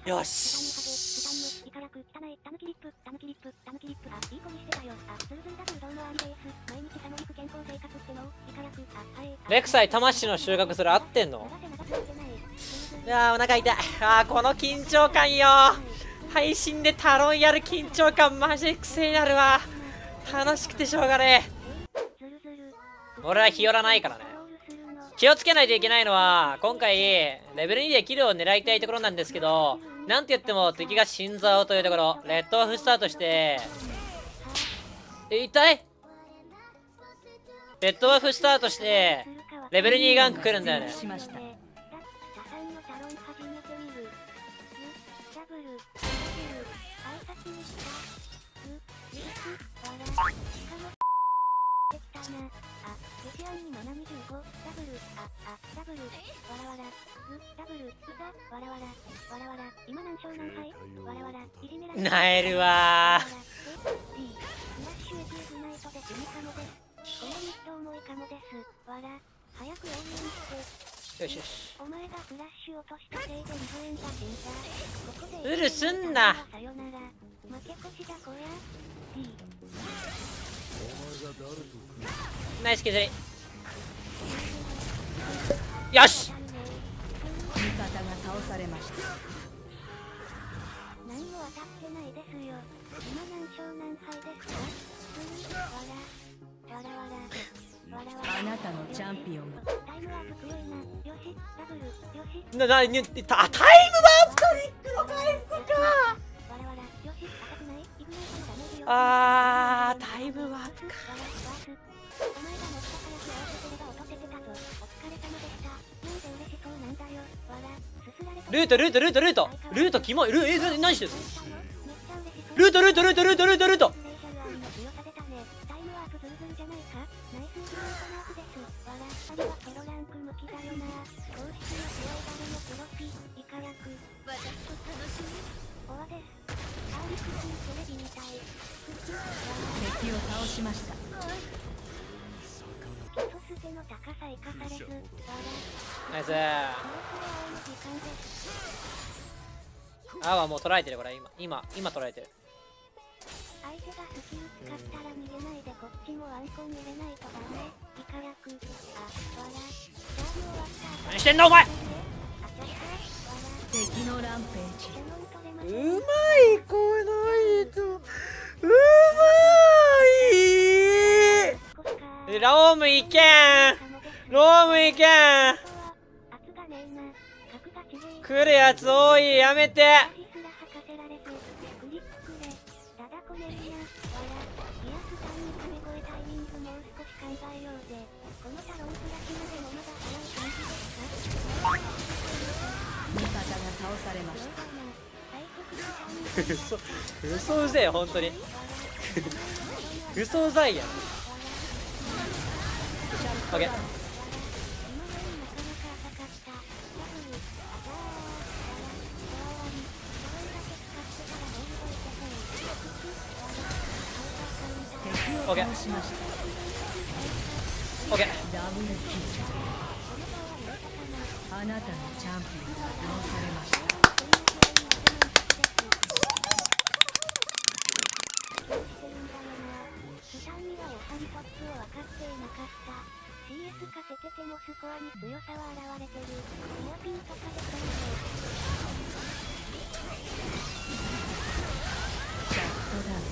よし。レクサイ魂の収穫する合ってんの？いやー、お腹痛い。この緊張感よ。配信でタロンやる緊張感マジ癖になるわ。楽しくてしょうがねえ。俺は日和らないからね。気をつけないといけないのは、今回レベル2でキルを狙いたいところなんですけど、なんて言っても敵が心臓というところ。レッドオフスタートして痛い。レッドオフスタートしてレベル2ガンク来るんだよね。なえるわー。よしよし。うるすんな。ナイス削り。よし。 味方が倒されました。 何も当たってないですよ。今何勝何敗ですか？ あなたのチャンピオンがタイムワープ強いな。よし、ダブル、よし。 タイムワープトリックの回復か。 よし、赤くない？イグナイトのダメージを。 タイムワープか。 お前が乗ったから気を合わせてれば落とせてたぞ。お疲れ様でした。なんで嬉しそうなんだよ。すすられてルートキモい。何してる？ルート敵を倒しました。 ナイス。はもう捉えてる。これ今捉えてる。 相手がスキル使ったら逃げないでこっちもワンコン入れないとダメ。イカ役。 何してんだお前。 敵のランページ。 うまい。この人うまい。ロームいけん。来るやつ多い。やめて。 味方が倒されました。 嘘うぜえ本当に。嘘うざいやん。オッケー。オッケー。オッケー。 ダブルキル。あなたのチャンピオンが倒されました。 CS かせててもスコアに強さは現れてる。ニアピンとかでシャットダウン。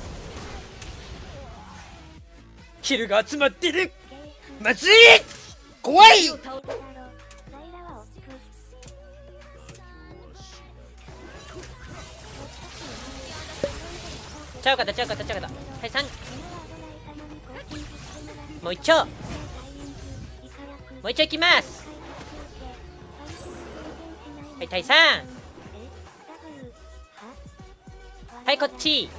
キルが集まってる。まずい。怖い。ちゃうかった。はい、3。もう一丁いきます。はい、第3。はい、こっち。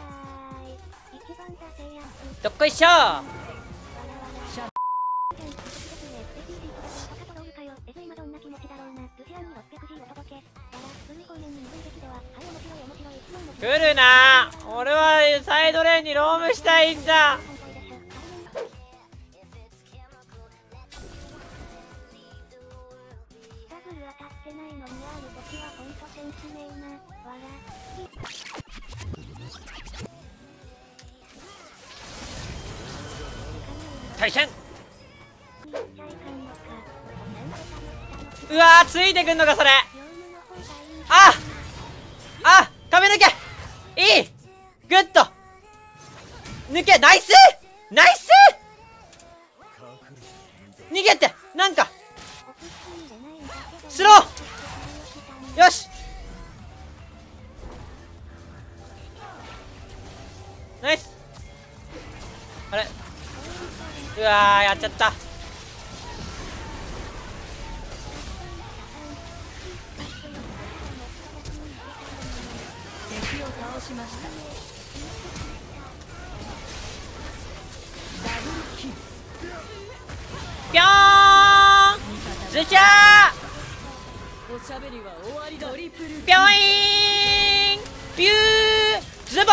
どっこいしょ。来るな。俺はサイドレーンにロームしたいんだ。 ダブル当たってないのにある時はほんとセンスねえな。わら。 対戦。 言っちゃいかんのか。 うわー、ついてくんのかそれ。 業務の方がいい。 ああ、壁抜け。いい。グッと抜け。ナイスナイス。逃げて。なんかスロー。よし。ナイス。あれ、うわー、やっちゃった。 敵を倒しました。ダブルキル。 ぴょーん。ズシャー。 おしゃべりは終わりだ。トリプルぴょいーん。ピューズボーン。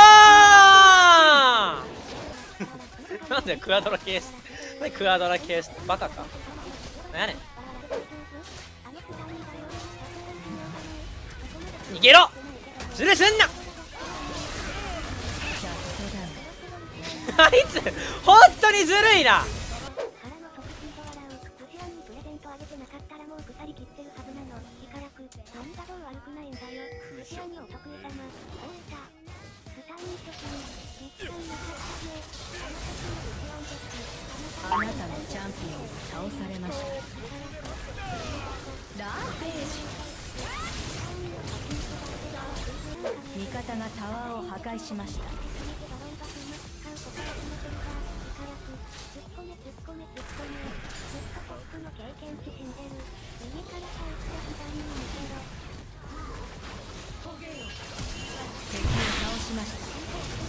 なんでクアドラケース。なんでクアドラケース。バカか。なんやねん。逃げろ。ズルすんな。あいつ本当にずるいな。 からの即進と笑う。ルシアンにプレゼントあげてなかったらもう腐りきってるはずなの。ひからく。なんだどう悪くないんだよ。ルシアンにお得意様。こういた。スターに初心。実感なかったね。あの時のルシアンです。 あなたのチャンピオンが倒されました。ランページ。味方がタワーを破壊しました。敵を倒しました。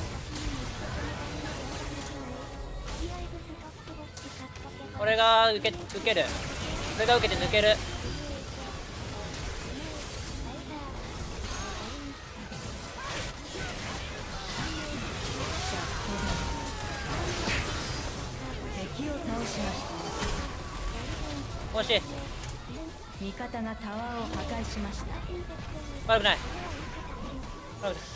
俺が受ける。俺が受けて抜ける。 敵を倒しました。 惜しい。 味方がタワーを破壊しました。 悪くない。悪くない。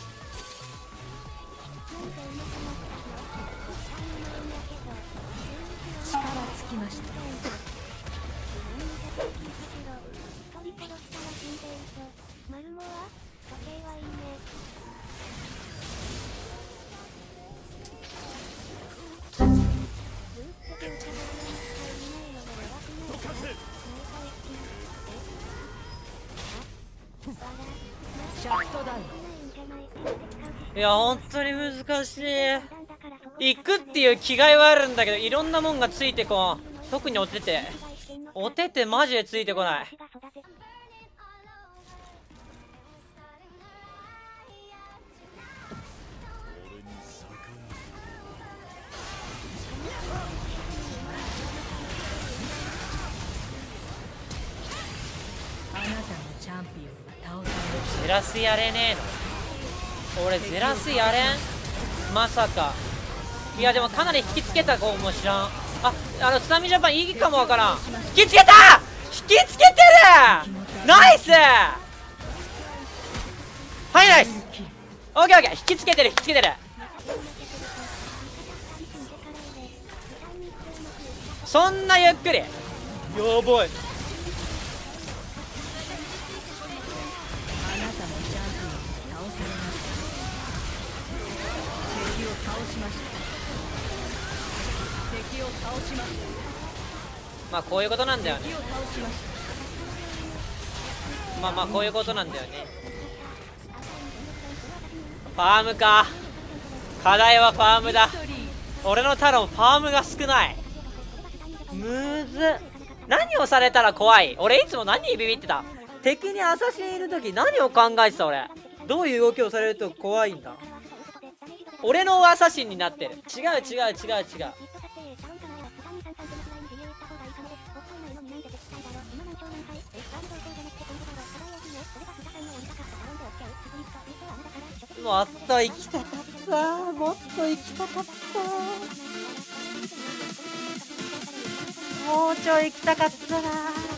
力尽きました。シャットダウン。 いや本当に難しい。行くっていう気概はあるんだけど、いろんなもんがついてこん。特におててマジでついてこない。 あなたのチャンピオンが倒されました。 ゼラスやれねえの。俺ゼラスやれん。まさか。いやでもかなり引きつけたかもしらん。津波ジャパンいいかもわからん。引きつけた。引きつけてる。ナイス。はい、ナイス。オッケーオッケー。引きつけてる。そんなゆっくり。やばい。まあこういうことなんだよね。まあこういうことなんだよね。ファームか。課題はファームだ。俺のタロンファームが少ない。むずっ。何をされたら怖い。俺いつも何にビビってた。敵にアサシンいる時何を考えてた俺。どういう動きをされると怖いんだ。俺のアサシンになってる。違う。もっと行きたかった。もっと行きたかった。もうちょい行きたかったな。